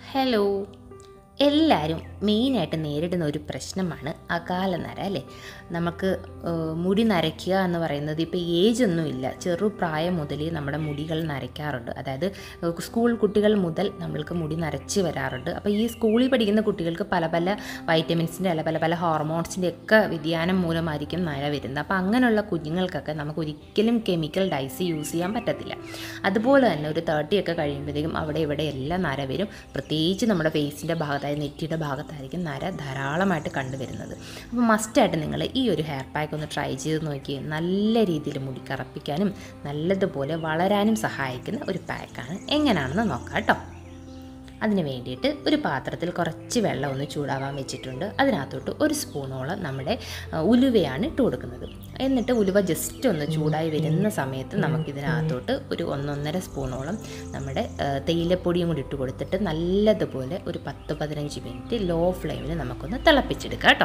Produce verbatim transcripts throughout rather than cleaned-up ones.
Hello, എല്ലാവരും മെയിനായിട്ട് നേരിടുന്ന ഒരു പ്രശ്നമാണ് അകാല നര അല്ലേ. നമുക്ക് മുടി നരയ്ക്കുക എന്ന് പറയുന്നത് ഇപ്പോൾ ഏജൊന്നുമില്ല, ചെറുപ്രായം മുതലേ നമ്മുടെ മുടികൾ നരയ്ക്കാറുണ്ട്. അതായത് സ്കൂൾ കുട്ടികൾ മുതൽ നമ്മൾക്ക് മുടി നരച്ച് വരാറുണ്ട്. അപ്പോൾ ഈ സ്കൂളിൽ പഠിക്കുന്ന കുട്ടികൾക്ക് പല പല വൈറ്റമിൻസിൻ്റെ അല്ല പല പല ഹോർമോൺസിൻ്റെ ഒക്കെ വ്യതിയാനം മൂലമായിരിക്കും നര വരുന്നത്. അപ്പോൾ അങ്ങനെയുള്ള കുഞ്ഞുങ്ങൾക്കൊക്കെ നമുക്ക് ഒരിക്കലും കെമിക്കൽ ഡൈസ് യൂസ് ചെയ്യാൻ പറ്റത്തില്ല. അതുപോലെ തന്നെ ഒരു തേർട്ടി ഒക്കെ കഴിയുമ്പോഴത്തേക്കും അവിടെ ഇവിടെ എല്ലാം നര വരും. പ്രത്യേകിച്ച് നമ്മുടെ ഫേസിൻ്റെ ഭാഗത്ത്, നെറ്റിയുടെ ഭാഗത്തായിരിക്കും നര ധാരാളമായിട്ട് കണ്ടുവരുന്നത്. അപ്പോൾ മസ്റ്റായിട്ട് നിങ്ങൾ ഈ ഒരു ഹെയർ പാക്ക് ഒന്ന് ട്രൈ ചെയ്ത് നോക്കി. നല്ല രീതിയിൽ മുടി കറപ്പിക്കാനും നല്ലതുപോലെ വളരാനും സഹായിക്കുന്ന ഒരു പാക്കാണ്. എങ്ങനെയാണെന്ന് നോക്കാം കേട്ടോ. അതിന് വേണ്ടിയിട്ട് ഒരു പാത്രത്തിൽ കുറച്ച് വെള്ളം ഒന്ന് ചൂടാവാൻ വെച്ചിട്ടുണ്ട്. അതിനകത്തോട്ട് ഒരു സ്പൂണോളം നമ്മുടെ ഉലുവയാണ് ഇട്ട് കൊടുക്കുന്നത്. എന്നിട്ട് ഉലുവ ജസ്റ്റ് ഒന്ന് ചൂടായി വരുന്ന സമയത്ത് നമുക്കിതിനകത്തോട്ട് ഒരു ഒന്നൊന്നര സ്പൂണോളം നമ്മുടെ തേയിലപ്പൊടിയും കൂടി ഇട്ട് കൊടുത്തിട്ട് നല്ലതുപോലെ ഒരു പത്ത് പതിനഞ്ച് മിനിറ്റ് ലോ ഫ്ലെയിമിൽ നമുക്കൊന്ന് തിളപ്പിച്ചെടുക്കാം കേട്ടോ.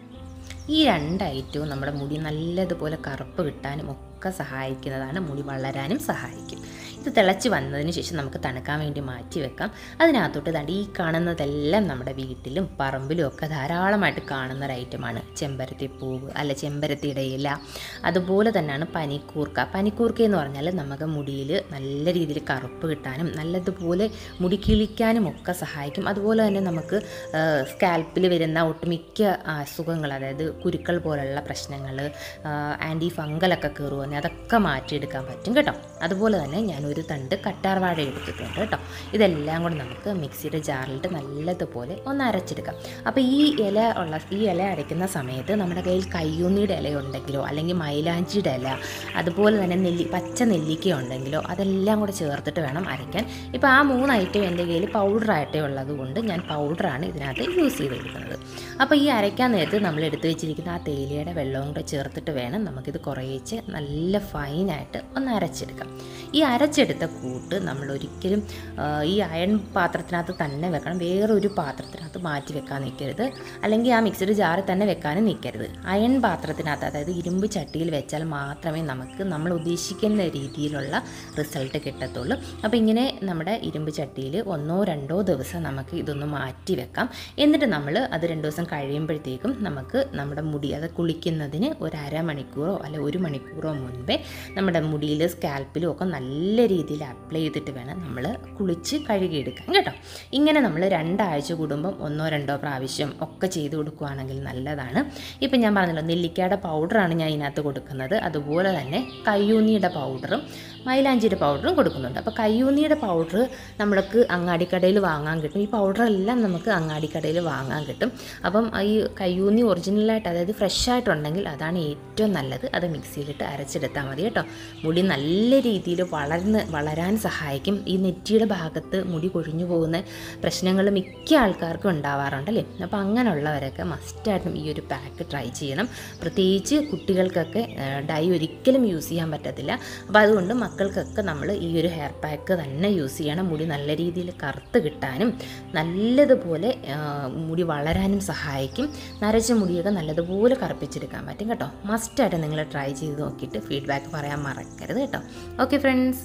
ഈ രണ്ട് ഐറ്റവും നമ്മുടെ മുടി നല്ലതുപോലെ കറുപ്പ് കിട്ടാനും ഒക്കെ സഹായിക്കുന്നതാണ്, മുടി വളരാനും സഹായിക്കും. ഇത് തിളച്ച് വന്നതിന് ശേഷം നമുക്ക് തണുക്കാൻ വേണ്ടി മാറ്റി വെക്കാം. അതിനകത്തോട്ട് തണ്ട് ഈ കാണുന്നതെല്ലാം നമ്മുടെ വീട്ടിലും പറമ്പിലും ഒക്കെ ധാരാളമായിട്ട് കാണുന്ന ഒരു ഐറ്റമാണ് ചെമ്പരത്തി പൂവ് അല്ല ചെമ്പരത്തിയുടെ ഇല. അതുപോലെ തന്നെയാണ് പനിക്കൂർക്ക. പനിക്കൂർക്ക എന്ന് പറഞ്ഞാൽ നമുക്ക് മുടിയിൽ നല്ല രീതിയിൽ കറുപ്പ് കിട്ടാനും നല്ലതുപോലെ മുടി കിളിക്കാനും ഒക്കെ സഹായിക്കും. അതുപോലെ തന്നെ നമുക്ക് സ്കാൽപ്പിൽ വരുന്ന ഒട്ടുമിക്ക അസുഖങ്ങൾ, അതായത് കുരുക്കൾ പോലുള്ള പ്രശ്നങ്ങൾ, ആൻറ്റി ഫംഗലൊക്കെ കയറുക, അതൊക്കെ മാറ്റിയെടുക്കാൻ പറ്റും കേട്ടോ. അതുപോലെ തന്നെ ഞാൻ ഒരു തണ്ട് കറ്റാർവാഴ എടുത്തിട്ടുണ്ട് കേട്ടോ. ഇതെല്ലാം കൂടി നമുക്ക് മിക്സിയുടെ ജാറിലിട്ട് നല്ലതുപോലെ ഒന്ന് അരച്ചെടുക്കാം. അപ്പോൾ ഈ ഇല ഉള്ള ഈ ഇല അരയ്ക്കുന്ന സമയത്ത് നമ്മുടെ കയ്യിൽ കയ്യൂന്നിയുടെ ഇല ഉണ്ടെങ്കിലോ അല്ലെങ്കിൽ മൈലാഞ്ചിയുടെ ഇല, അതുപോലെ തന്നെ നെല്ലി പച്ച നെല്ലിക്ക ഉണ്ടെങ്കിലോ അതെല്ലാം കൂടെ ചേർത്തിട്ട് വേണം അരയ്ക്കാൻ. ഇപ്പോൾ ആ മൂന്ന് ഐറ്റം എൻ്റെ കയ്യിൽ പൗഡറായിട്ടേ ഉള്ളത് കൊണ്ട് ഞാൻ പൗഡറാണ് ഇതിനകത്ത് യൂസ് ചെയ്ത് കൊടുക്കുന്നത്. അപ്പോൾ ഈ അരയ്ക്കാൻ നേരത്ത് നമ്മൾ എടുത്തു വെച്ചിരിക്കുന്ന ആ തേയിലയുടെ വെള്ളവും കൂടെ ചേർത്തിട്ട് വേണം നമുക്കിത് കുറേച്ച് നല്ല ഫൈനായിട്ട് ഒന്ന് അരച്ചെടുക്കാം. ഈ അരച്ചെടുത്ത കൂട്ട് നമ്മൾ ഒരിക്കലും ഈ അയൺ പാത്രത്തിനകത്ത് തന്നെ വെക്കണം, വേറൊരു പാത്രത്തിനകത്ത് മാറ്റി വെക്കാൻ നിൽക്കരുത്, അല്ലെങ്കിൽ ആ മിക്സിയുടെ ജാറിൽ തന്നെ വെക്കാനും നിൽക്കരുത്. അയൺ പാത്രത്തിനകത്ത്, അതായത് ഇരുമ്പ് ചട്ടിയിൽ വെച്ചാൽ മാത്രമേ നമുക്ക് നമ്മൾ ഉദ്ദേശിക്കുന്ന രീതിയിലുള്ള റിസൾട്ട് കിട്ടത്തുള്ളൂ. അപ്പോൾ ഇങ്ങനെ നമ്മുടെ ഇരുമ്പ് ചട്ടിയിൽ ഒന്നോ രണ്ടോ ദിവസം നമുക്ക് ഇതൊന്ന് മാറ്റി വെക്കാം. എന്നിട്ട് നമ്മൾ അത് രണ്ട് ദിവസം കഴിയുമ്പോഴത്തേക്കും നമുക്ക് നമ്മുടെ മുടി, അത് കുളിക്കുന്നതിന് ഒരു അരമണിക്കൂറോ അല്ല ഒരു മണിക്കൂറോ മുൻപേ നമ്മുടെ മുടിയിൽ സ്കാൽപ്പിലും ഒക്കെ നല്ല രീതിയിൽ അപ്ലൈ ചെയ്തിട്ട് വേണം നമ്മൾ കുളിച്ച് കഴുകിയെടുക്കാൻ കേട്ടോ. ഇങ്ങനെ നമ്മൾ രണ്ടാഴ്ച കൂടുമ്പം ഒന്നോ രണ്ടോ പ്രാവശ്യം ഒക്കെ ചെയ്ത് കൊടുക്കുകയാണെങ്കിൽ നല്ലതാണ്. ഇപ്പം ഞാൻ പറഞ്ഞല്ലോ, നെല്ലിക്കയുടെ പൗഡറാണ് ഞാൻ ഇതിനകത്ത് കൊടുക്കുന്നത്. അതുപോലെ തന്നെ കയ്യൂന്നിയുടെ പൗഡറും മൈലാഞ്ചിയുടെ പൗഡറും കൊടുക്കുന്നുണ്ട്. അപ്പോൾ കയ്യൂന്നിയുടെ പൗഡർ നമ്മൾക്ക് അങ്ങാടിക്കടയിൽ വാങ്ങാൻ കിട്ടും. ഈ പൗഡറെല്ലാം നമുക്ക് അങ്ങാടിക്കടയിൽ വാങ്ങാൻ കിട്ടും. അപ്പം ഈ കയ്യൂന്നി ഒറിജിനലായിട്ട്, അതായത് ഫ്രഷ് ആയിട്ടുണ്ടെങ്കിൽ അതാണ് ഏറ്റവും നല്ലത്. അത് മിക്സിയിലിട്ട് അരച്ചെടുത്താൽ മതി കേട്ടോ. മുടി നല്ല രീതിയിൽ വളർന്ന് വളരാൻ സഹായിക്കും. ഈ നെറ്റിയുടെ ഭാഗത്ത് മുടി കൊഴിഞ്ഞു പോകുന്ന പ്രശ്നങ്ങൾ മിക്ക ആൾക്കാർക്കും ഉണ്ടാവാറുണ്ടല്ലേ. അപ്പോൾ അങ്ങനെയുള്ളവരൊക്കെ മസ്റ്റായിട്ടും ഈ ഒരു പാക്ക് ട്രൈ ചെയ്യണം. പ്രത്യേകിച്ച് കുട്ടികൾക്കൊക്കെ ഡൈ ഒരിക്കലും യൂസ് ചെയ്യാൻ പറ്റത്തില്ല. അപ്പോൾ അതുകൊണ്ട് മക്കൾക്കൊക്കെ നമ്മൾ ഈ ഒരു ഹെയർ പാക്ക് തന്നെ യൂസ് ചെയ്യണം. മുടി നല്ല രീതിയിൽ കറുത്ത് കിട്ടാനും നല്ലതുപോലെ മുടി വളരാനും സഹായിക്കും. നരച്ച മുടിയൊക്കെ നല്ലതുപോലെ കറുപ്പിച്ചെടുക്കാൻ പറ്റും കേട്ടോ. മസ്റ്റായിട്ട് നിങ്ങൾ ട്രൈ ചെയ്ത് നോക്കിയിട്ട് ഫീഡ്ബാക്ക് പറയാൻ മറക്കരുത് കേട്ടോ. Okay friends.